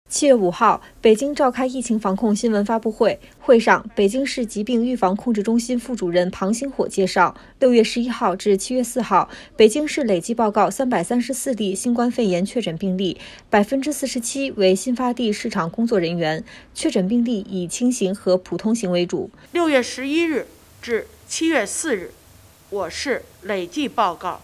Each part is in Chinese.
7月5号，北京召开疫情防控新闻发布会。会上，北京市疾病预防控制中心副主任庞星火介绍，6月11号至7月4号，北京市累计报告334例新冠肺炎确诊病例，47%为新发地市场工作人员，确诊病例以轻型和普通型为主。 6月11日至7月4日，我市累计报告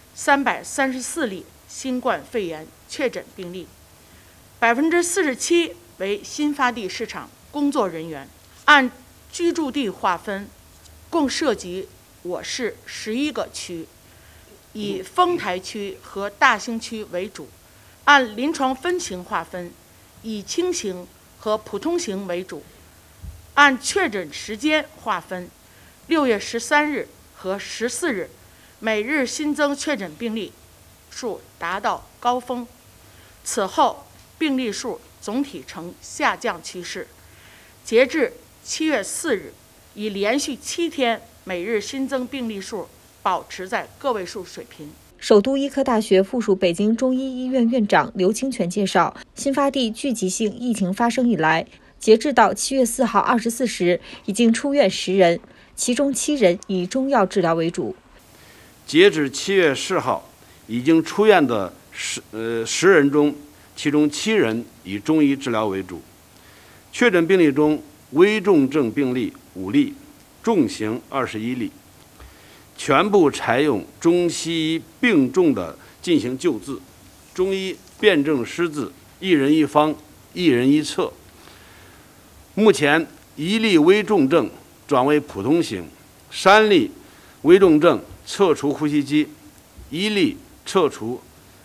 334例新冠肺炎确诊病例。47%为新发地市场工作人员，按居住地划分，共涉及我市11个区，以丰台区和大兴区为主；按临床分型划分，以轻型和普通型为主；按确诊时间划分，6月13日和14日，每日新增确诊病例数达到高峰，此后病例数总体呈下降趋势，截至7月4日，已连续7天每日新增病例数保持在个位数水平。 首都医科大学附属北京中医医院院长刘清泉介绍，新发地聚集性疫情发生以来，截至到7月4号24时，已经出院10人，其中7人以中药治疗为主。 截至7月4号，已经出院的10人中，其中7人以中医治疗为主。确诊病例中，危重症病例5例，重型21例，全部采用中西医并重的进行救治，中医辨证施治，一人一方，一人一策。目前1例危重症转为普通型，3例危重症撤除呼吸机，1例撤除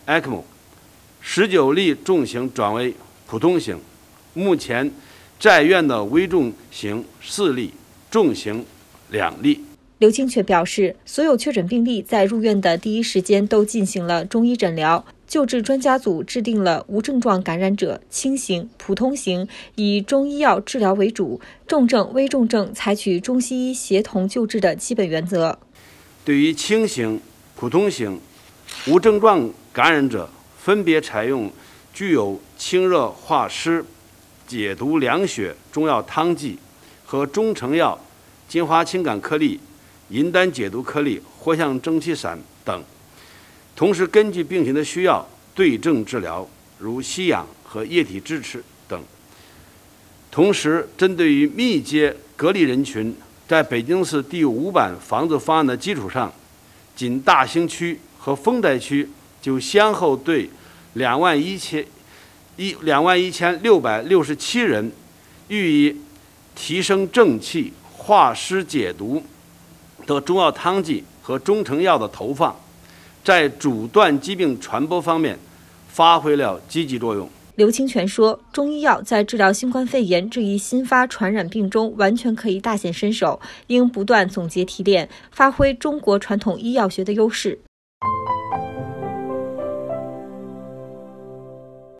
ECMO，19例重型转为普通型，目前在院的危重型4例，重型2例。 刘清泉表示，所有确诊病例在入院的第一时间都进行了中医诊疗，救治专家组制定了无症状感染者、轻型、普通型以中医药治疗为主，重症、危重症采取中西医协同救治的基本原则。 对于轻型、普通型、无症状感染者，分别采用具有清热化湿、解毒凉血中药汤剂和中成药金花清感颗粒、银丹解毒颗粒、藿香正气散等，同时根据病情的需要对症治疗，如吸氧和液体支持等。同时，针对于密接隔离人群，在北京市第5版防治方案的基础上，仅大兴区和丰台区就先后对21667人予以提升正气、化湿解毒的中药汤剂和中成药的投放，在阻断疾病传播方面发挥了积极作用。 刘清泉说，中医药在治疗新冠肺炎这一新发传染病中完全可以大显身手，应不断总结提炼，发挥中国传统医药学的优势。